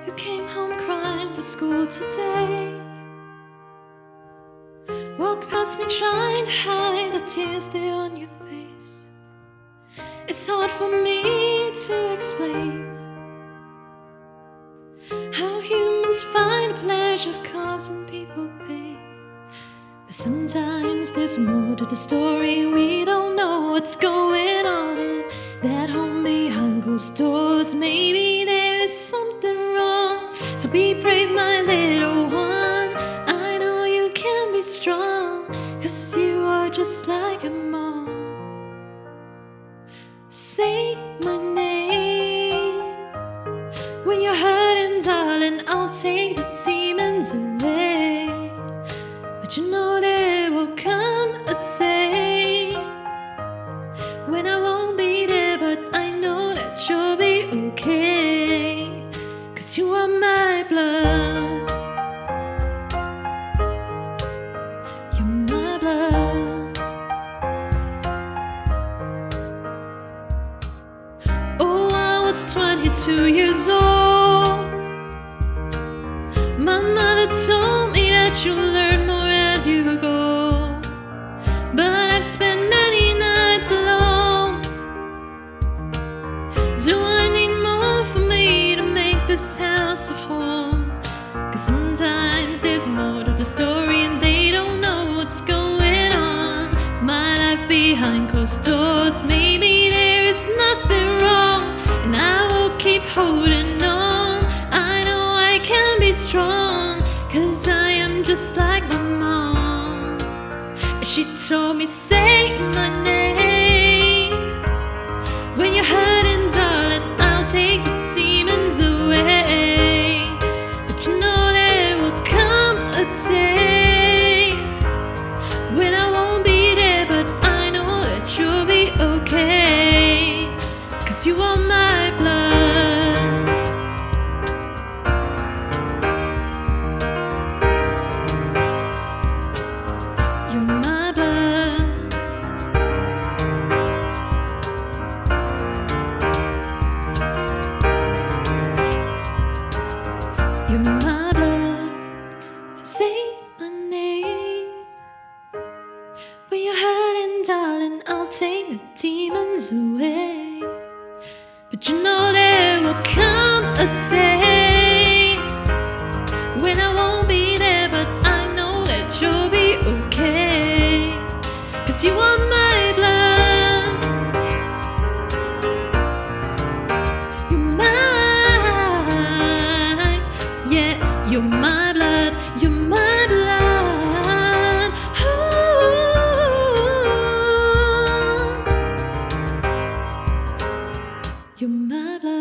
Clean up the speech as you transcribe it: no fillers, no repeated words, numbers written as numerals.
You came home crying for school today. Walk past me trying to hide the tears there on your face. It's hard for me to explain how humans find pleasure causing people pain. But sometimes there's more to the story. We don't know what's going on in that home behind closed doors. Maybe there is something wrong, so be brave, my little one. I know you can be strong, 'cause you are just like your mom. Say my name when you're hurting, darling. I'll take the demons away. But you know there will come a day when I won't be there, but I know that you'll be okay, 'cause you are my blood. You're my blood. Oh, I was 22 years old. My mother told me that you'll learn more as you go, but I've spent many nights alone. Do I need more for me to make this house a home? 'Cause sometimes there's more to the story and they don't know what's going on. My life behind closed doors. Maybe there is nothing wrong, and I will keep holding on. I know I can be strong, 'cause I am just like my mom. She told me, say my name when you're hurting, darling. I'll take the demons away. But you know there will come a day when I won't be there, but I know that you'll be okay, 'cause you are my blood. You're my blood. You're my blood. So say my name when you're hurting, darling. I'll take the demons away. But you know there will come a day when I won't be there, but I know that you'll be okay, 'cause you are my blood. You're mine, yeah, you're my blood. You're my blood. Ooh. You're my blood.